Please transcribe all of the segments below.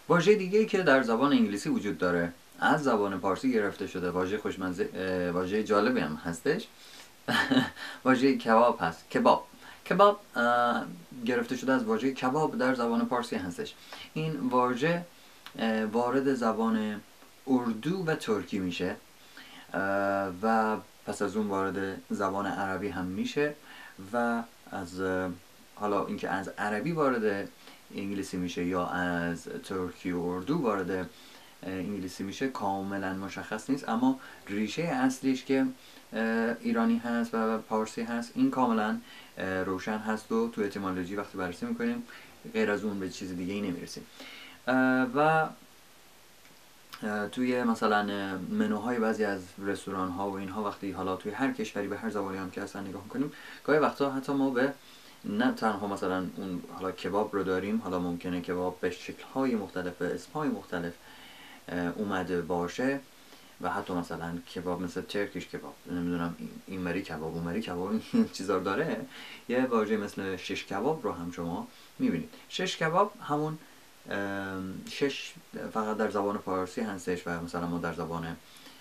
واژه دیگه‌ای که در زبان انگلیسی وجود داره از زبان پارسی گرفته شده، واژه خوشمزه، واژه جالبی هم هستش. واژه کباب هست. کباب گرفته شده از واژه کباب در زبان پارسی هستش. این واژه وارد زبان اردو و ترکی میشه و پس از اون وارد زبان عربی هم میشه و از حالا اینکه از عربی وارد انگلیسی میشه یا از ترکی و اردو وارد انگلیسی میشه کاملا مشخص نیست، اما ریشه اصلیش که ایرانی هست و پارسی هست این کاملا روشن هست و تو اتیمولوژی وقتی بررسی میکنیم غیر از اون به چیز دیگه ای نمیرسیم. و توی مثلا منوهای بعضی از رستوران ها و اینها وقتی حالا توی هر کشوری به هر زبانی هم که اصلا نگاه کنیم گاهی وقتا حتی ما به نه تنها مثلا اون حالا کباب رو داریم، حالا ممکنه کباب به شکل‌های مختلف، اسم‌های مختلف اومده باشه و حتی مثلا کباب مثل ترکیش کباب، نمیدونم این مری کباب اون مری کباب این چیزا رو داره. یه واژه مثل شش کباب رو هم شما میبینید. شش کباب همون شش فقط در زبان فارسی هستش و مثلا ما در زبان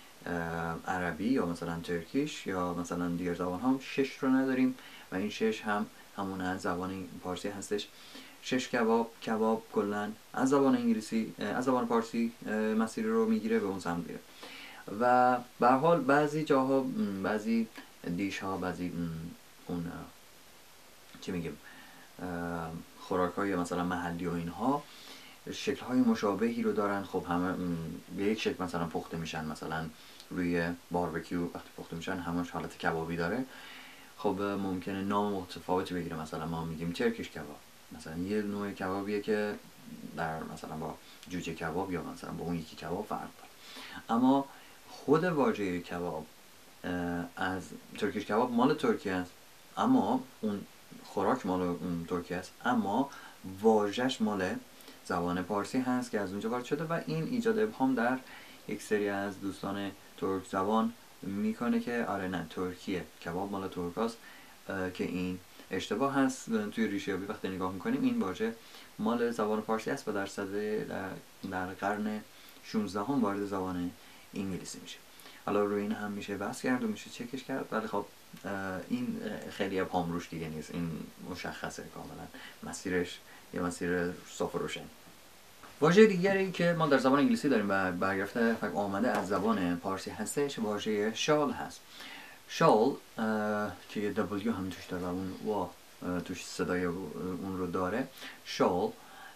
عربی یا مثلا ترکیش یا مثلا دیگر زبان هم شش رو نداریم و این شش هم همون از زبان پارسی هستش. شش کباب کلا از زبان انگلیسی از زبان پارسی مسیر رو میگیره به اون سمت میره و به هر حال بعضی جاها بعضی دیش ها بعضی اون چی میگیم خوراک‌های مثلا محلی و اینها شکل‌های مشابهی رو دارن. خب همه به یک شکل مثلا پخته میشن، مثلا روی باربیکیو وقتی پخته میشن همش حالت کبابی داره. خب ممکنه نام متفاوتی بگیره، مثلا ما میگیم ترکیش کباب، مثلا یه نوع کبابیه که در مثلا با جوجه کباب یا مثلا با اون یکی کباب فرق داره. اما خود واژه کباب از ترکیش کباب مال ترکیه است، اما اون خوراک مال ترکیه است، اما واژش مال زبان پارسی هست که از اونجا وارد شده و این ایجاد ابهام در یک سری از دوستان ترک زبان میکنه که آره نه ترکیه کباب مال ترکاست، که این اشتباه هست. توی ریشه یابی وقتی نگاه میکنیم این واژه مال زبان پارسی است و در قرن 16 هم وارد زبان انگلیسی میشه. حالا روی این هم میشه بحث کرد و میشه چکش کرد، ولی خب این خیلی ابهام روش دیگه نیست، این مشخصه کاملا مسیرش یه مسیر صاف و روشن. واژه دیگری که ما در زبان انگلیسی داریم و برگرفته آمده از زبان پارسی هستش واژه شال هست. شال که یه دبلیو هم توش داره و اون وا توش صدای اون رو داره. شال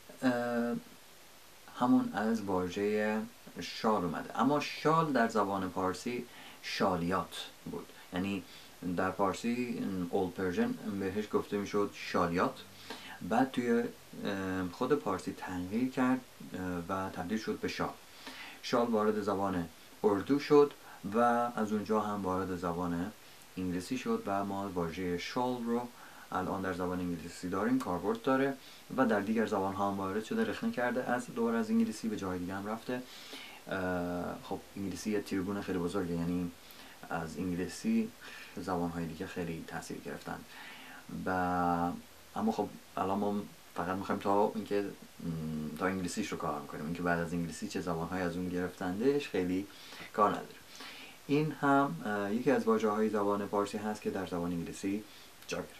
همون از واژه شال اومده، اما شال در زبان پارسی شالیات بود، یعنی در پارسی اولد پرژن بهش گفته میشد شالیات، بعد توی خود پارسی تغییر کرد و تبدیل شد به شال. شال وارد زبان اردو شد و از اونجا هم وارد زبان انگلیسی شد و ما واژه شال رو الان در زبان انگلیسی داریم، کاربرد داره و در دیگر زبان ها هم وارد شده، رخنه کرده از دور از انگلیسی به جای دیگه هم رفته. خب انگلیسی یه تریبون خیلی بزرگه، یعنی از انگلیسی زبان های دیگه خیلی تاثیر گرفتن و اما خب الان ما فقط میخوایم تا اینکه تا انگلیسیش رو کار میکنیم، اینکه بعد از انگلیسی چه زبان‌های از اون گرفتندش خیلی کار نداره. این هم یکی از واژه‌های زبان پارسی هست که در زبان انگلیسی جا گرفت.